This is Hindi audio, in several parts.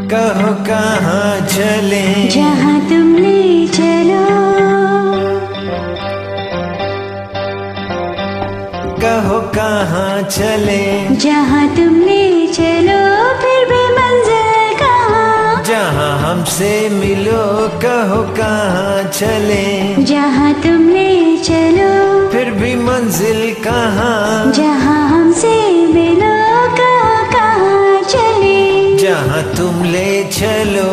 कहो कहाँ चले, जहाँ तुम ले चलो। कहो कहाँ चले, जहाँ तुम ले चलो, फिर भी मंजिल कहाँ। जहाँ हमसे मिलो, कहो कहाँ चले, जहाँ तुम ले चलो, फिर भी मंजिल कहाँ। जहाँ हमसे मिलो, कहाँ कहाँ चले, जहाँ तुम ले चलो।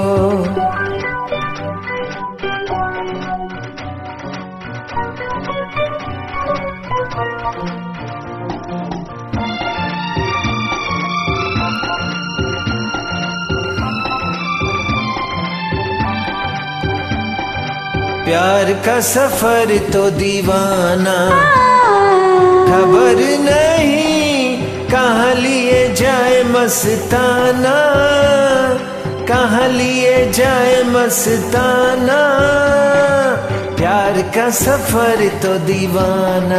प्यार का सफर तो दीवाना, खबर नहीं कहाँ लिए जाए मस्ताना, कहाँ लिए जाए मस्ताना। प्यार का सफर तो दीवाना,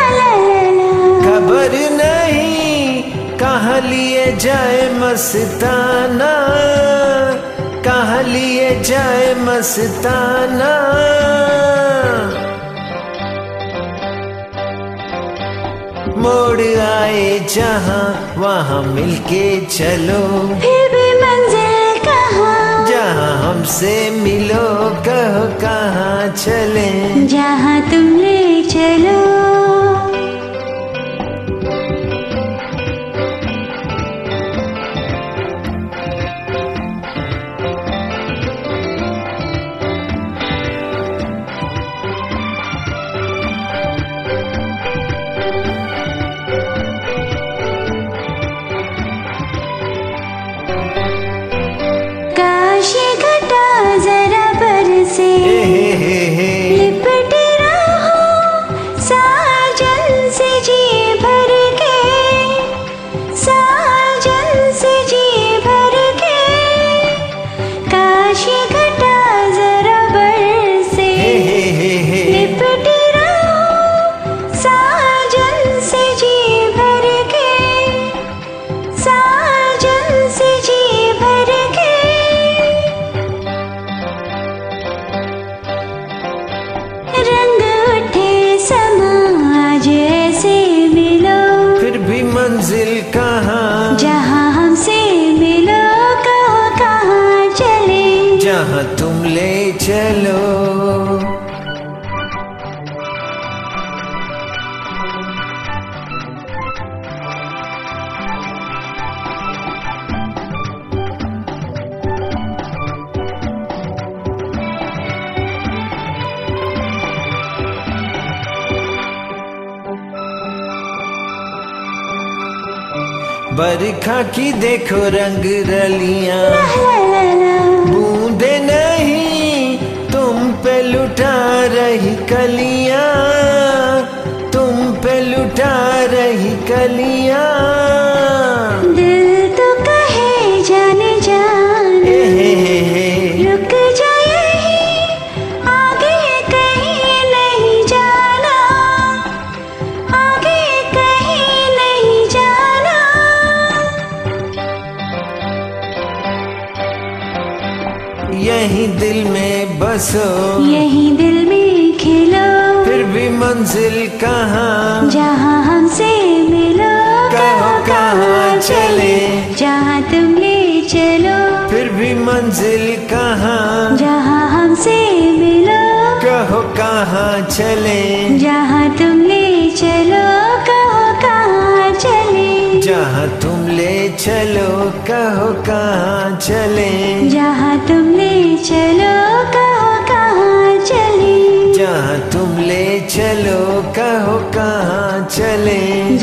खबर नहीं कहाँ लिए जाए मस्ताना, कहाँ लिए जाए मस्ताना। मोड़ आए जहाँ वहाँ मिलके चलो, फिर भी मंजिल कहाँ। जहाँ हमसे मिलो, कहो कहाँ चले, जहाँ तुम ले चलो। काशी घटा जरा बरसे, लिपटे रहो साजन से जी भर के, साजन से जी भर के। काशी घटा जरा बरसे, लिपटे रहो साजन से जी भर के, साजन से जी भर के। रंग उठे समा आज ऐसे मिलो, फिर भी मंजिल कहाँ। जहाँ हमसे मिलो, कहो कहाँ चले, जहाँ तुम ले चलो। बरखा की देखो रंग रलियां, बूंदे नहीं तुम पे लुटा रही कलियां, तुम पे लुटा रही कलियां। दिल तो कहे जाने जाने, रुक जा यहीं, आगे कहीं नहीं जाना, आगे कहीं नहीं जाना। यही दिल में बसो, यही दिल में खिलो, फिर भी मंजिल कहाँ। जहाँ हमसे मिलो, कहो कहाँ चले, जहाँ तुम ले चलो, फिर भी मंजिल कहाँ। जहाँ हमसे मिलो, कहो कहाँ चले, जहाँ तुम ले चलो, कहो कहाँ चले, जहाँ तुम ले चलो, कहो कहाँ चले, जहाँ तुम ले चलो, कहो कहाँ चले, जहाँ तुम ले चलो, कहो कहाँ चले।